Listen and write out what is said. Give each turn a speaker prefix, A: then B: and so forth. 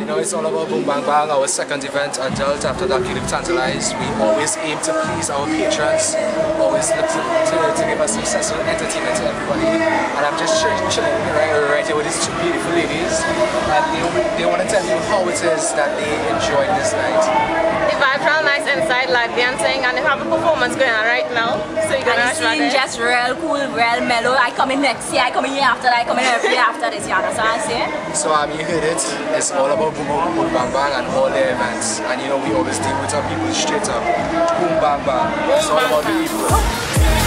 A: You know, it's all about Boom Bang Bang, our second event, Adult. After that, Keep Tantalized. We always aim to please our patrons, always look to give us successful entertainment to everybody. And I'm just chilling right here with these two beautiful ladies, and they want to tell you how it is that they enjoyed this night.
B: The vibe's real nice inside, like dancing, and they have a performance going on right now. So you're gonna
C: seem just real cool, real mellow. I come in next year, I come in year after that, I come in every year after this, you understand what I'm saying?
A: So you heard it. It's all about Boom Bang Bang and all their events. And you know we always deal with our people straight up. Boom Bang Bang. It's all about the people.